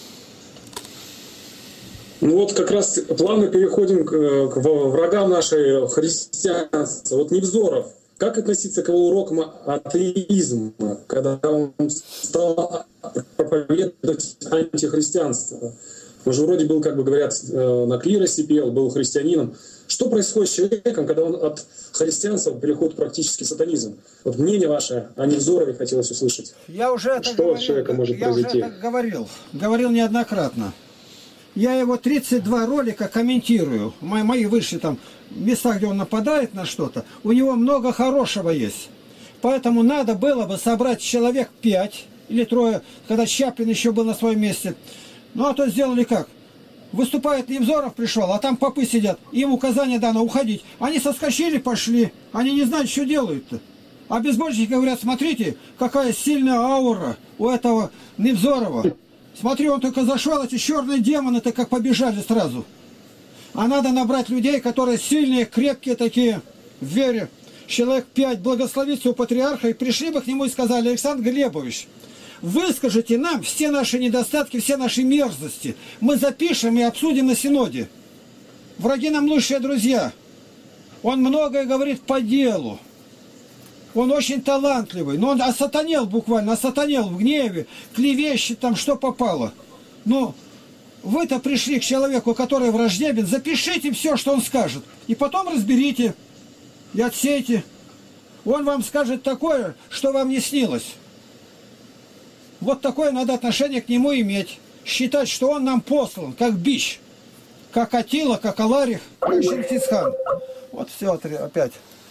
Speaker 3: Ну вот как раз плавно переходим к, к врагам нашей христианства. Вот Невзоров. Как относиться к его урокам атеизма, когда он стал проповедовать антихристианство? Он же вроде был, как бы говорят, на клиросе пел, был христианином. Что происходит с человеком, когда он от христианства переходит практически в сатанизм? Вот мнение ваше о Невзорове хотелось услышать.
Speaker 2: Я уже это
Speaker 3: что
Speaker 2: говорил,
Speaker 3: с человеком может
Speaker 2: я
Speaker 3: произойти?
Speaker 2: уже это говорил, говорил неоднократно. Я его тридцать два ролика комментирую. Мои, мои вышли там места, где он нападает на что-то. У него много хорошего есть. Поэтому надо было бы собрать человек пять или трое, когда Чаплин еще был на своем месте. Ну а то сделали как? Выступает Невзоров, пришел, а там попы сидят. Им указание дано уходить. Они соскочили, пошли. Они не знают, что делают-то. А безбожники говорят, смотрите, какая сильная аура у этого Невзорова. Смотри, он только зашел, эти черные демоны-то как побежали сразу. А надо набрать людей, которые сильные, крепкие такие, в вере. Человек пять благословится у патриарха, и пришли бы к нему и сказали: Александр Глебович, выскажите нам все наши недостатки, все наши мерзости. Мы запишем и обсудим на синоде. Враги нам лучшие друзья. Он многое говорит по делу. Он очень талантливый, но он осатанел буквально, осатанел в гневе, клевещет там, что попало. Но вы-то пришли к человеку, который враждебен, запишите все, что он скажет, и потом разберите и отсейте. Он вам скажет такое, что вам не снилось. Вот такое надо отношение к нему иметь. Считать, что он нам послан, как бич, как Атила, как Аларих, как Чингисхан. Вот все опять.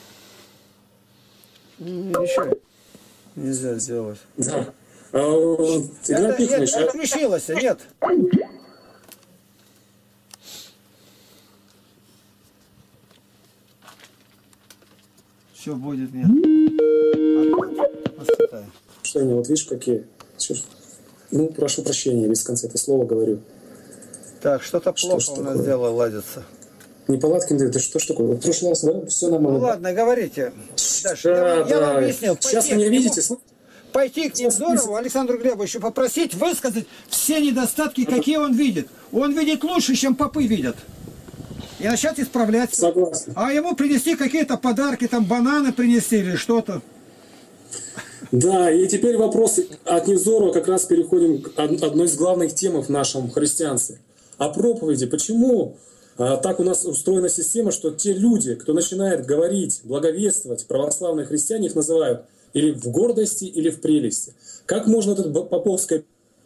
Speaker 2: Еще нельзя сделать.
Speaker 3: Да. А,
Speaker 2: это, это, это отключилось, нет. Все будет, нет.
Speaker 3: Что они, вот видишь, какие. Ну, прошу прощения, без конца это слово говорю.
Speaker 2: Так, что-то плохо что, у нас такое? Дело ладится.
Speaker 3: Неполадки, это что ж такое? В прошлый раз, да, все нормально.
Speaker 2: Ну ладно, говорите. Дальше.
Speaker 3: Да,
Speaker 2: я,
Speaker 3: да.
Speaker 2: я вам объяснил.
Speaker 3: Сейчас вы меня видите?
Speaker 2: Пойти к Невзорову, Александру Глебовичу, попросить высказать все недостатки, какие он видит. Он видит лучше, чем попы видят. И начать исправлять.
Speaker 3: Согласен.
Speaker 2: А ему принести какие-то подарки, там бананы принести или что-то.
Speaker 3: Да, и теперь вопрос от Невзорова как раз переходим к одной из главных тем в нашем христианстве. О проповеди. Почему а, так у нас устроена система, что те люди, кто начинает говорить, благовествовать, православные христиане их называют или в гордости, или в прелести. Как можно это поповское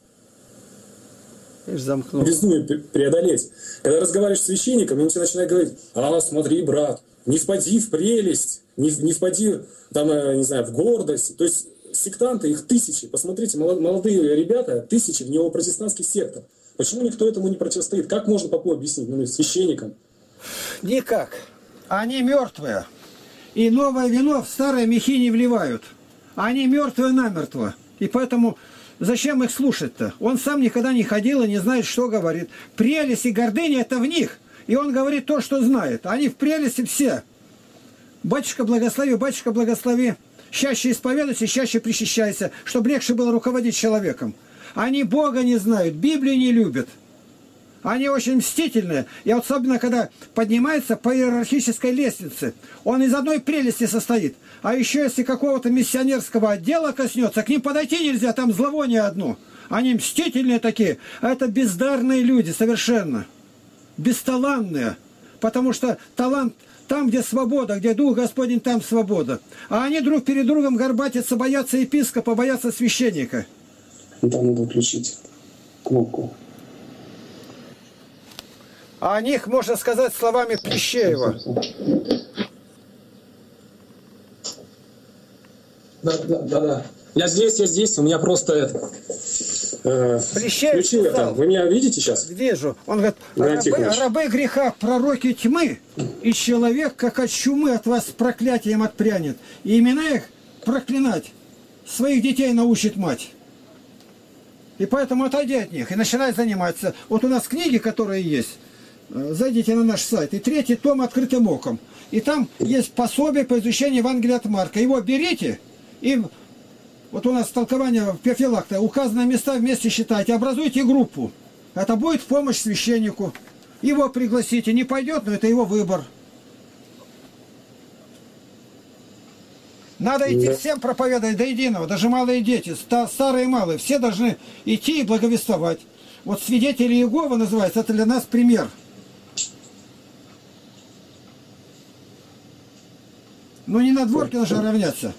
Speaker 3: безумие преодолеть? Когда разговариваешь с священником, он тебе начинает говорить: а, смотри, брат, не впади в прелесть, не, не впади там, не знаю, в гордость. То есть сектанты, их тысячи. Посмотрите, молодые ребята, тысячи в неопротестантских сектах. Почему никто этому не противостоит? Как можно попу объяснить, ну, священникам?
Speaker 2: Никак. Они мертвые. И новое вино в старые мехи не вливают. Они мертвые намертво. И поэтому зачем их слушать-то? Он сам никогда не ходил и не знает, что говорит. Прелесть и гордыня – это в них. И он говорит то, что знает. Они в прелести все. Батюшка благослови, батюшка благослови. Чаще исповедуйся, чаще причащайся, чтобы легче было руководить человеком. Они Бога не знают, Библию не любят. Они очень мстительные. И особенно, когда поднимается по иерархической лестнице, он из одной прелести состоит. А еще если какого-то миссионерского отдела коснется, к ним подойти нельзя, там зловоние одно. Они мстительные такие. А это бездарные люди совершенно. Бесталанные. Потому что талант там, где свобода, где Дух Господень, там свобода. А они друг перед другом горбатятся, боятся епископа, боятся священника.
Speaker 3: Там надо включить кнопку.
Speaker 2: А о них можно сказать словами Плещеева.
Speaker 3: Да, да, да, да. Я здесь, я здесь, у меня просто это... Э, включил это. Вы меня видите сейчас?
Speaker 2: Вижу. Он говорит: рабы, рабы греха, пророки тьмы, и человек, как от чумы, от вас с проклятием отпрянет. И имена их проклинать. Своих детей научит мать. И поэтому отойди от них и начинай заниматься. Вот у нас книги, которые есть. Зайдите на наш сайт. И третий том «Открытым оком». И там есть пособие по изучению Евангелия от Марка. Его берите и... Вот у нас толкование в Пефилакте. Указанные места вместе считайте. Образуйте группу. Это будет в помощь священнику. Его пригласите. Не пойдет, но это его выбор. Надо идти
Speaker 3: Да.
Speaker 2: всем проповедовать до единого, даже малые дети, ста- старые и малые, все должны идти и благовествовать. Вот свидетели Иеговы называется, это для нас пример. Ну не на дворке должны равняться.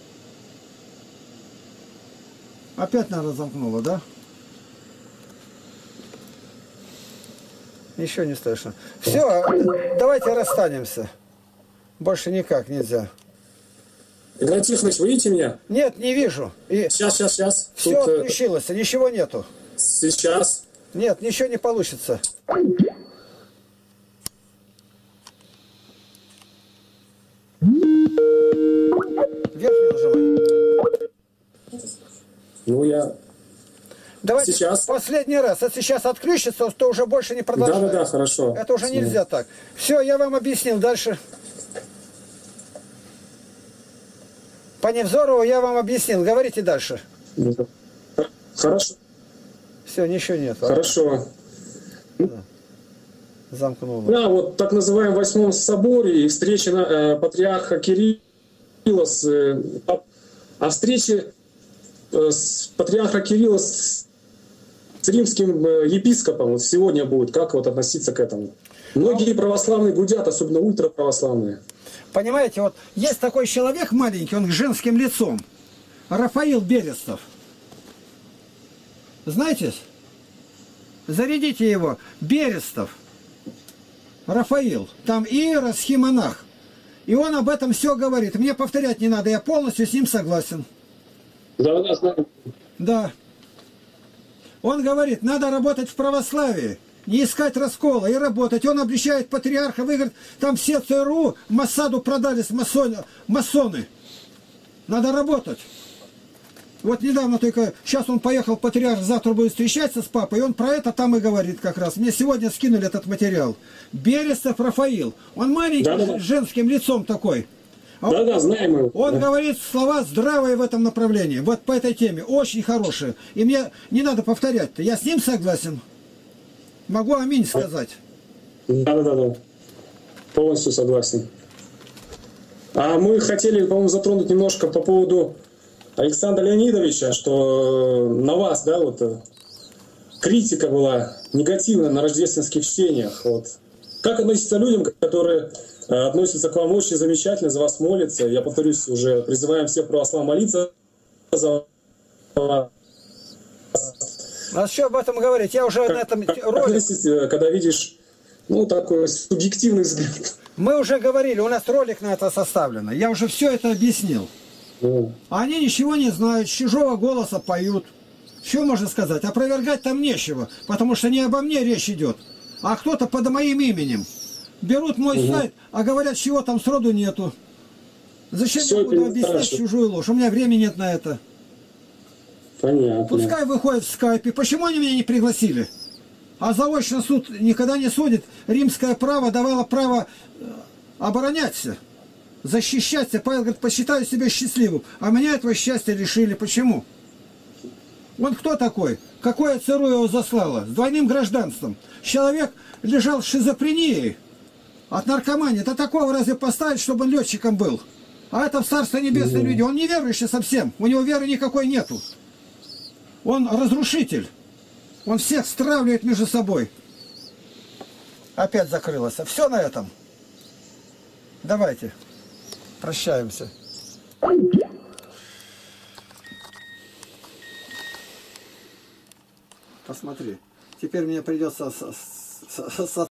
Speaker 2: Опять, наверное, замкнуло, да? Еще не слышно. Все, давайте расстанемся. Больше никак нельзя.
Speaker 3: Игнатий Тихонович, вы видите меня?
Speaker 2: Нет, не вижу. И
Speaker 3: Сейчас, сейчас, сейчас.
Speaker 2: все
Speaker 3: Тут, э,
Speaker 2: отключилось, ничего нету.
Speaker 3: сейчас.
Speaker 2: Нет, ничего не получится. Верхний нажимай.
Speaker 3: Ну, я...
Speaker 2: Давайте
Speaker 3: Сейчас.
Speaker 2: последний раз. Если сейчас отключится, то уже больше не продолжаем.
Speaker 3: Да-да-да, хорошо.
Speaker 2: Это уже нельзя так. Все, я вам объяснил. Дальше. По Невзорову я вам объяснил. Говорите дальше.
Speaker 3: Хорошо.
Speaker 2: Все, ничего нет.
Speaker 3: Хорошо.
Speaker 2: Замкнуло.
Speaker 3: Да, вот так называемом Восьмом соборе и встреча на, э, патриарха Кирилла с... Э, о встрече э, с патриарха Кирилла с, с римским э, епископом вот сегодня будет. Как вот относиться к этому? Многие православные гудят, особенно ультраправославные.
Speaker 2: Понимаете, вот есть такой человек маленький, он с женским лицом. Рафаил Берестов. Знаете? Зарядите его. Берестов. Рафаил. Там иеросхимонах. И он об этом все говорит. Мне повторять не надо, я полностью с ним согласен.
Speaker 3: Да, да, знаю.
Speaker 2: Да. Он говорит, надо работать в православии. Не искать раскола и работать. Он обличает патриарха, вы, говорит, там все ЦРУ Моссаду продались масон, масоны. Надо работать. Вот недавно только, сейчас он поехал, патриарх, завтра будет встречаться с папой, и он про это там и говорит как раз. Мне сегодня скинули этот материал. Берестов Рафаил. Он маленький,
Speaker 3: да, да, да.
Speaker 2: с женским лицом такой. А
Speaker 3: Да,
Speaker 2: он,
Speaker 3: да, знаем его.
Speaker 2: он
Speaker 3: Да.
Speaker 2: говорит слова здравые в этом направлении. Вот по этой теме. Очень хорошие. И мне не надо повторять-то. Я с ним согласен. Могу аминь сказать.
Speaker 3: Да, да, да, да. Полностью согласен. А мы хотели, по-моему, затронуть немножко по поводу Александра Леонидовича, что на вас, да, вот критика была негативная на рождественских чтениях. Вот. Как относиться к людям, которые относятся к вам очень замечательно, за вас молятся? Я повторюсь, уже призываем всех православных молиться за вас.
Speaker 2: А что об этом говорить? Я уже
Speaker 3: Как,
Speaker 2: на этом
Speaker 3: как
Speaker 2: ролик...
Speaker 3: относитесь, когда видишь, ну, такой субъективный взгляд?
Speaker 2: Мы уже говорили, у нас ролик на это составлен. Я уже все это объяснил.
Speaker 3: Ну,
Speaker 2: А они ничего не знают, с чужого голоса поют. Что можно сказать? Опровергать там нечего, потому что не обо мне речь идет, а кто-то под моим именем. Берут мой
Speaker 3: угу.
Speaker 2: сайт, а говорят, чего там сроду нету. Зачем
Speaker 3: Все
Speaker 2: я буду
Speaker 3: это
Speaker 2: объяснять
Speaker 3: страшно.
Speaker 2: чужую ложь? У меня времени нет на это.
Speaker 3: понятно.
Speaker 2: Пускай выходит в скайпе. Почему они меня не пригласили? А заочно суд никогда не судит. Римское право давало право обороняться, защищаться. Павел говорит, посчитаю себя счастливым. А меня этого счастья лишили. Почему? Он кто такой? Какое ЦРУ его заслало? С двойным гражданством. Человек лежал с шизофренией от наркомании. Это такого разве поставить, чтобы он летчиком был? А это в Царство Небесное люди. Он неверующий совсем. У него веры никакой нету. Он разрушитель. Он всех стравливает между собой. Опять закрылось. Все на этом. Давайте. Прощаемся. Посмотри. Теперь мне придется с, с, с, с